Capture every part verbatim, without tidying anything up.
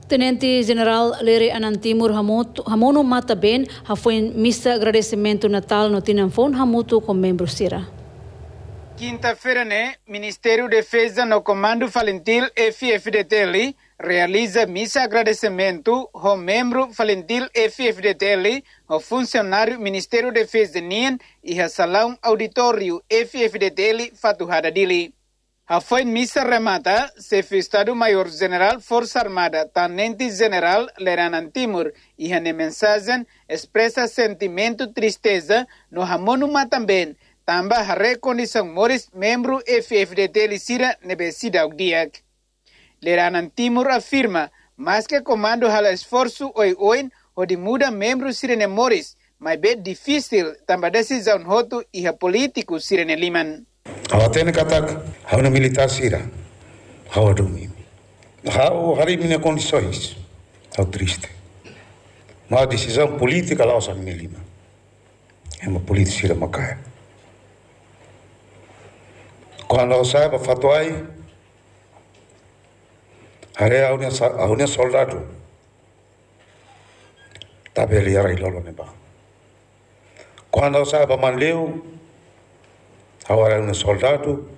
Tenente General Leri Anantimur Hamoto, Hamono Mata Ben, foi missa agradecimento Natal no Tinanfon Hamuto com membros Sira. Quinta-feira, né? Ministério da Defesa no Comando Falentil F F D T L realiza missa agradecimento ao membro Falentil F F D T L, ao funcionário Ministério da Defesa N I N e ao Salão Auditório F F D T L Fatuhada Dili. A foi missa remata, chefe Estado-Maior General Força Armada, Tenente General Leri Timur, e a mensagem expressa sentimento tristeza no Hamono também, também a recondição Morris, membro F F D T L Sira Nebesida Ogdiak. Leri Timur afirma, mas que comando hala esforço oi oi, o de muda membro Sirene Morris, mas bem difícil também decisão hoto e a político Sirene Liman. Hawa tene katak, hawa na militar sira, hawa domi. Hawa hari minha condições, hawa triste. Mas a decisão política lá usa minha lima. É uma política sira macaia. Quando eu saio para fatuai, hari a unia a unia soldado, tapi ele era ilolo neba. Quando eu saio para manleu, agora um soldado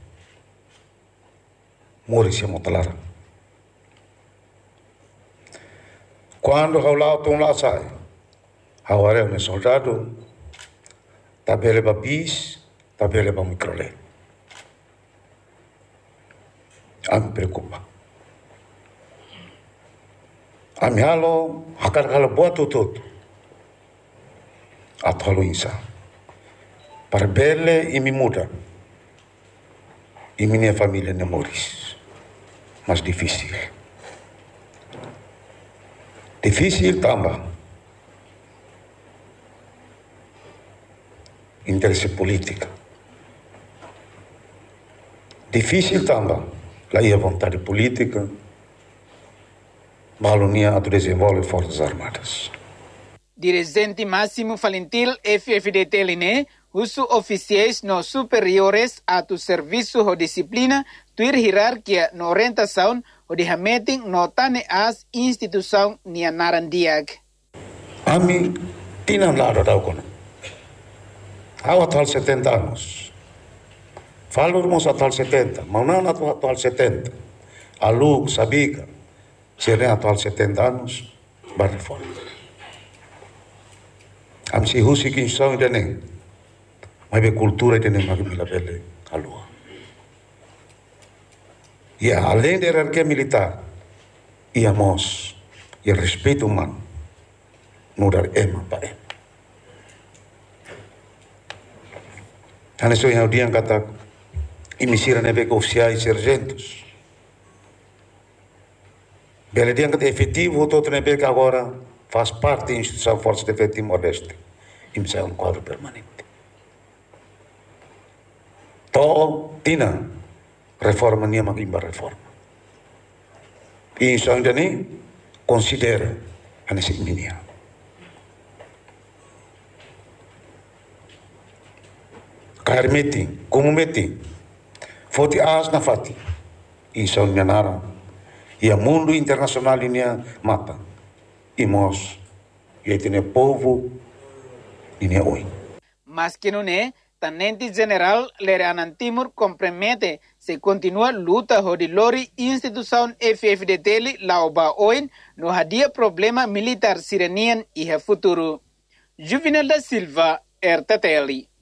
morre se motalara. Quando o lá tom lá sai, agora um soldado tabele ba bis, tabele ba microle. A me preocupa. A me halo, a carga boa tudo. A tolo insa. Para belle e me muda. E minha família não morre. Mas difícil. Difícil também. Interesse política. Difícil também. Lá é a vontade política. Balonia a desenvolver Forças Armadas. Dirigente máximo Falentil F F D T L N, os oficiais no superiores a tu serviço ou disciplina, tuir hierarquia no orientação ou de hameting no tane as instituição nia narandiag. Ami tinam lado da kono. Awa tal setenta anos. Falamos atal setenta, maunana atal setenta. Alu sabiga, serem atal setenta anos, bar reforma. Am si husi kin song dene, mas be cultura dene magmila bele alua. E além da hierarquia militar, e amos, e respeito humano, no dar ema para ema. Ane so yang dia kata, imisira nebe oficiais e sargentos. Bele dia kata efetivo todo nebe que agora faz parte da instituição Força de Defesa Timor-Leste. Isso é um quadro permanente. Então, tina reforma nem magimba reforma. E isso ainda nem considera a necessidade. Cair meti, como meti, foti as na fati. Isso é nara. E o mundo internacional ini mata. E nós, e tem povo, e nem oi. Mas que não é, Tenente General Leri Timur compromete se continua luta de lori instituição F F D T L lauba oin no hadia problema militar sirenian e futuro. Juvenal da Silva, R T T L.